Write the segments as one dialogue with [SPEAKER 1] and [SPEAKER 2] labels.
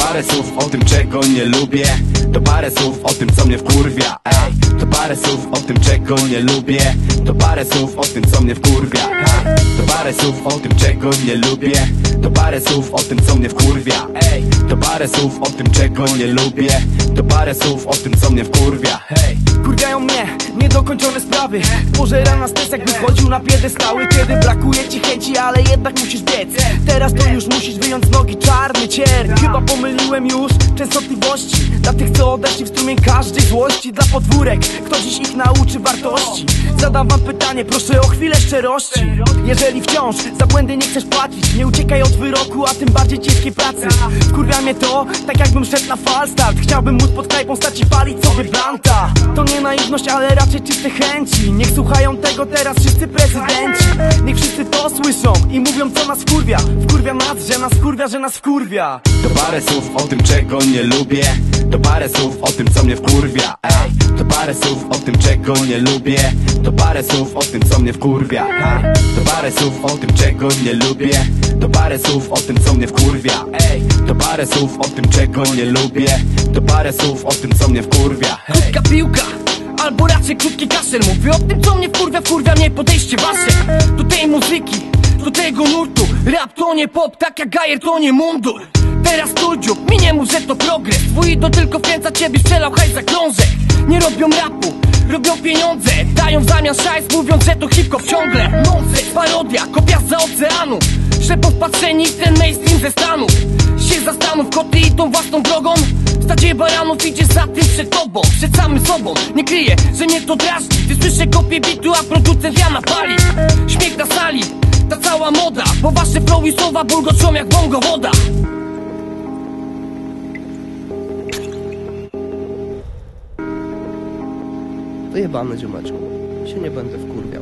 [SPEAKER 1] parę słów o tym, czego nie lubię. To parę słów o tym, co mnie wkurwia. Ej, to parę słów o tym, czego nie lubię. To parę słów o tym, co mnie wkurwia. To parę słów o tym, czego nie lubię. To parę słów o tym, co mnie wkurwia. Ej, to parę słów o tym, czego nie lubię. To parę słów o tym, co mnie wkurwia. Hej,
[SPEAKER 2] kurwiają mnie niedokończone sprawy. Pożera na stres, jakby wchodził na piedestały. Kiedy brakuje ci chęci, ale jednak musisz biec. Teraz to już musisz wyjąć z nogi czarny cier. Chyba pomyliłem już częstotliwości. Dla tych, co odeszli w strumień każdej złości. Dla podwórek, kto dziś ich nauczy wartości. Zadam wam pytanie, proszę o chwilę szczerości. Jeżeli wciąż za błędy nie chcesz płacić, nie uciekaj od wyroku, a tym bardziej ciężkiej pracy. Wkurwia mnie to, tak jakbym szedł na falstart. Chciałbym móc pod knajpą stać i palić sobie blanta. To nie naiwność, ale raczej czyste chęci. Niech słuchają tego teraz wszyscy prezydenci. Niech wszyscy to słyszą i mówią, co nas wkurwia. Wkurwia nas, że nas wkurwia, że nas wkurwia.
[SPEAKER 1] to parę słów o tym, czego nie lubię. To parę słów o tym, co mnie wkurwia. Ej, to parę słów o tym, czego nie lubię. To parę słów o tym, co mnie wkurwia. Ej, to parę słów o tym, czego nie lubię. To parę słów o tym, co mnie wkurwia. Ej, to parę słów o tym, czego nie lubię. To parę słów o tym, co mnie wkurwia. Hej.
[SPEAKER 2] Krótka piłka, albo raczej krótki kaszel. Mówię o tym, co mnie wkurwia mnie podejście wasze. Do tej muzyki, do tego nurtu. Rap to nie pop, tak jak gajer to nie mundur. Teraz studiów, mi nie mów, że to progres. Twój idol tylko wkręca ciebie, strzelał hajs za krążek. Nie robią rapu, robią pieniądze. Dają w zamian szajs, mówiąc, że to hip-hop ciągle. Nonsens, parodia, kopia z oceanu. Ślepo wpatrzeni w ten mainstream ze Stanów. Się zastanów, koty idą własną drogą. W stadzie baranów idziesz za tym przed tobą, przed samym sobą. Nie kryję, że mnie to drażni. Ty słyszę kopię bitu, a producent Jana pali. Śmiech na sali, ta cała moda. Bo wasze flow i słowa bulgoczą jak bongo woda.
[SPEAKER 3] Wyjebane, ziomeczku. Się nie będę wkurwiał.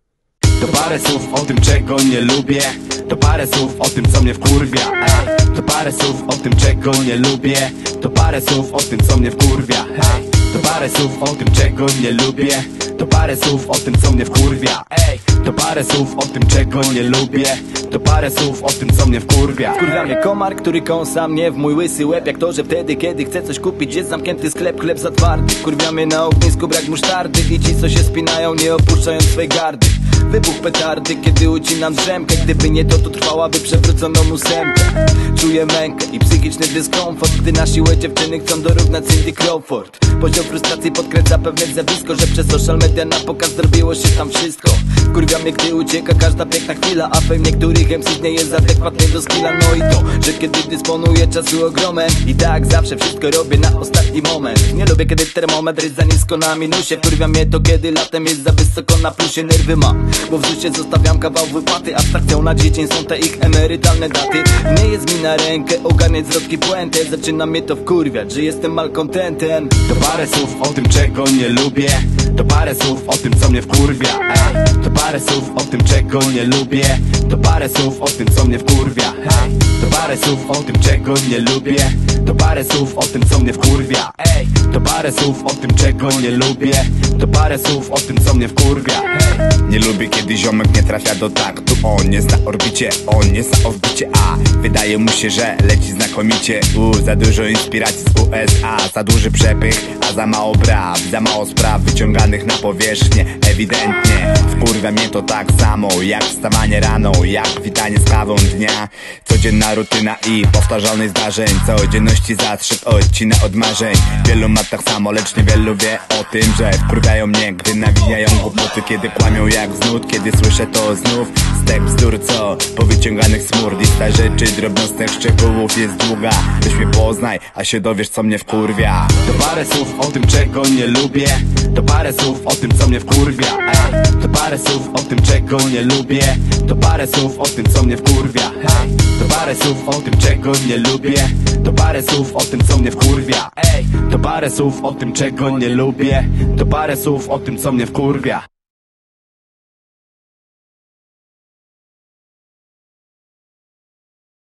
[SPEAKER 1] To parę słów o tym, czego nie lubię. To parę słów o tym, co mnie wkurwia. Ej, to parę słów o tym, czego nie lubię. To parę słów o tym, co mnie wkurwia. Hej, to parę słów o tym, czego nie lubię. To parę słów o tym, co mnie wkurwia. Ej, to parę słów o tym, czego nie lubię. To parę słów o tym, co mnie wkurwia.
[SPEAKER 4] Wkurwia mnie komar, który kąsa mnie w mój łysy łeb. Jak to, że wtedy, kiedy chcę coś kupić, jest zamknięty sklep, chleb za twardy. Wkurwia mnie na ognisku brak musztardy i ci, co się spinają, nie opuszczają swej gardy. Wybuch petardy, kiedy ucinam drzemkę. Gdyby nie to, to trwałaby przewróconą ósemkę. Czuję mękę i psychiczny dyskomfort, gdy na siłę dziewczyny chcą dorównać Cindy Crawford. Poziom frustracji podkręca pewne zjawisko, że przez social media na pokaz zrobiło się tam wszystko. Wkurwia mnie, gdy ucieka każda piękna chwila, a fame niektórych MCs nie jest adekwatny do skilla. No i to, że kiedy dysponuję czasu ogromem i tak zawsze wszystko robię na ostatni moment. Nie lubię, kiedy termometr jest za nisko na minusie. Wkurwia mnie to, kiedy latem jest za wysoko na plusie. Nerwy mam, bo w ZUS-ie zostawiam kawał wypłaty. Abstrakcją na dziecień są te ich emerytalne daty. Nie jest mi na rękę ogarniać zwrotki puentę. Zaczyna mnie to wkurwiać, że jestem malkontentem.
[SPEAKER 1] To parę słów o tym, czego nie lubię. To parę słów o tym, co mnie wkurwia. Ej, to parę słów o tym, czego nie lubię. To parę słów o tym, co mnie wkurwia. Hej, to parę słów o tym, czego nie lubię. To parę słów o tym, co mnie wkurwia. Ej, to parę słów o tym, czego nie lubię. To parę słów o tym, co mnie wkurwia. Hej.
[SPEAKER 5] Nie lubię, kiedy ziomek nie trafia do taktu. On jest na orbicie, on jest na odbicie. A wydaje mu się, że leci znakomicie. Za dużo inspiracji z USA. Za duży przepych, a za mało braw. Za mało spraw wyciąganych na powierzchnię. Ewidentnie wkurwia mnie to tak samo jak wstawanie rano, jak witanie z kawą dnia. Codzienna rutyna i powtarzalność zdarzeń. Codzienności zastrzyk odcina od marzeń. Wielu ma tak samo, lecz niewielu wie o tym, że wkurwiają mnie, gdy nawijają głupoty. Kiedy kłamią jak znud, kiedy słyszę to znów stek bzdur, co po wyciąganych smur. Lista rzeczy, drobnostek, szczegółów jest długa. Weź mnie poznaj, a się dowiesz, co mnie wkurwia.
[SPEAKER 1] To parę słów o tym, czego nie lubię. To parę słów o tym, co mnie wkurwia. Ej, to parę słów o tym, czego nie lubię. To parę słów o tym, co mnie wkurwia. Ej, to parę słów o tym, czego nie lubię. To parę słów o tym, co mnie wkurwia. Ej, to parę słów o tym, czego nie lubię. To parę słów o tym, co mnie wkurwia.